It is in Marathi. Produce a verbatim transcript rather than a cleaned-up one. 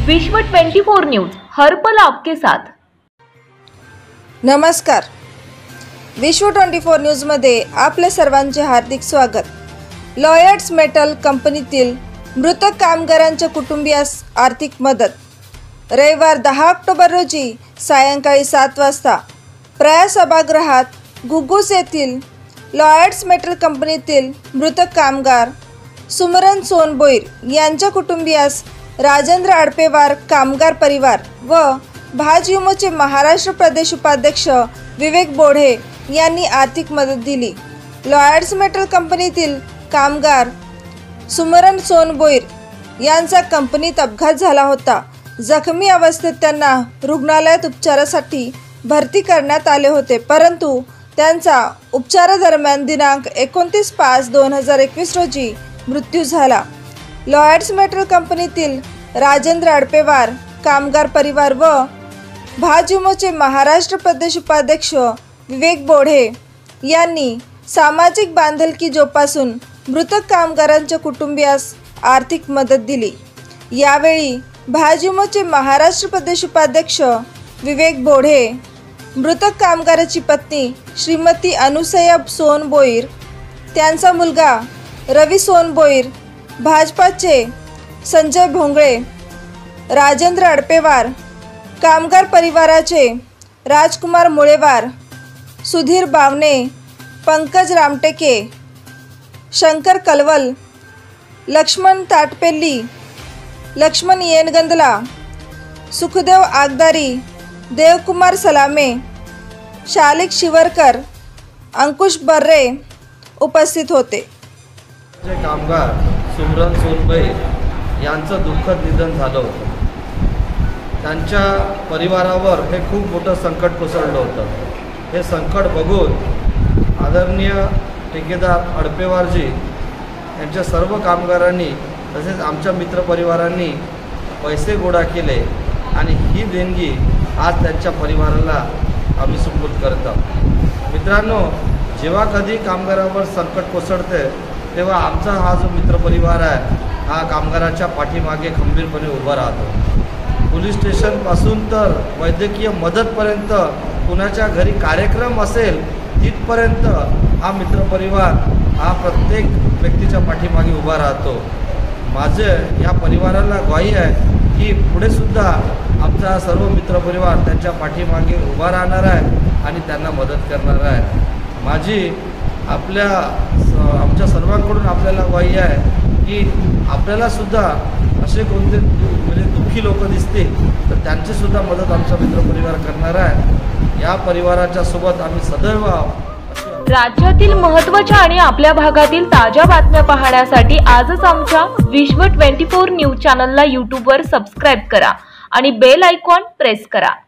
विश्व चौबीस न्यूज हर पल आपके साथ। नमस्कार, विश्व चोवीस न्यूज मध्ये आपले सर्वांचे हार्दिक स्वागत। लॉयड्स मेटल कंपनीतील मृत कामगारांच्या कुटुंबियास आर्थिक मदत। रविवार दहा ऑक्टोबर रोजी सायंकाळी सात वाजता प्रयास सभागृहात घुग्गुस येथील लॉयड्स मेटल कंपनीतील मृत कामगार सुमरन सोनबोईर यांच्या कुटुंबियास राजेंद्र अडपेवार कामगार परिवार व भाजयुमोचे महाराष्ट्र प्रदेश उपाध्यक्ष विवेक बोढे यांनी आर्थिक मदत दिली। लॉयड्स मेटल कंपनीतील कामगार सुमरन सोनबोईर यांचा कंपनीत अपघात झाला होता। जखमी अवस्थेत त्यांना रुग्णालयात उपचारासाठी भरती करण्यात आले होते, परंतु त्यांचा उपचारादरम्यान दिनांक एकोणतीस पाच दोन हजार एकवीस रोजी मृत्यू झाला। लॉयड्स मेटल कंपनीतील राजेंद्र अडपेवार कामगार परिवार व भाजयुमोचे महाराष्ट्र प्रदेश उपाध्यक्ष विवेक बोढे यांनी सामाजिक बांधिलकी जोपासून मृत कामगारांच्या कुटुंबियास आर्थिक मदत दिली। यावेळी भाजयुमोचे महाराष्ट्र प्रदेश उपाध्यक्ष विवेक बोढे, मृतक कामगाराची पत्नी श्रीमती अनुसया सोनबोईर, त्यांचा मुलगा रवी सोनबोईर, भाजपाचे संजय भोंगळे, राजेंद्र अडपेवार, कामगार परिवाराचे राजकुमार मुळेवार, सुधीर बावणे, पंकज रामटेके, शंकर कलवल, लक्ष्मण ताटपेल्ली, लक्ष्मण येनगंदला, सुखदेव आगदारी, देवकुमार सलामे, शालिक शिवरकर, अंकुश बर्रे उपस्थित होते। कामगार सुमरन सोनबोईर यांचं दुःखद निधन झालं होतं। त्यांच्या परिवारावर हे खूप मोठं संकट कोसळलं होतं। हे संकट बघून आदरणीय ठेकेदार अडपेवारजी यांच्या सर्व कामगारांनी तसेच आमच्या मित्रपरिवारांनी पैसे गोळा केले आणि ही देणगी आज त्यांच्या परिवाराला आम्ही सुपूर्द करतो। मित्रांनो, जेव्हा कधी कामगारावर संकट कोसळते तेव्हा आमचा हा जो मित्रपरिवार आहे हा कामगाराच्या पाठीमागे खंबीरपणे उभा राहतो। पोलीस स्टेशनपासून तर वैद्यकीय मदतपर्यंत, कुणाच्या घरी कार्यक्रम असेल तिथपर्यंत हा मित्रपरिवार हा प्रत्येक व्यक्तीच्या पाठीमागे उभा राहतो। माझे या परिवाराला ग्वाही आहे की पुढे सुद्धा आमचा सर्व मित्रपरिवार त्यांच्या पाठीमागे उभा राहणार आहे आणि त्यांना मदत करणार आहे। माझी आपल्या आमच्या सर्वांकडून आपल्याला ग्वाही आहे की आपल्याला सुद्धा असे कोणते म्हणजे दुःखी लोक दिसतील तर त्यांची सुद्धा मदत आमचा मित्रपरिवार करणार आहे। या परिवाराच्या सोबत आम्ही सदैव आहोत। राज्यातील महत्त्वाच्या आणि आपल्या भागातील ताज्या बातम्या पाहण्यासाठी आजच आमच्या विश्व चोवीस न्यूज चॅनलला यूट्यूबवर सबस्क्राइब करा आणि बेल आयकॉन प्रेस करा।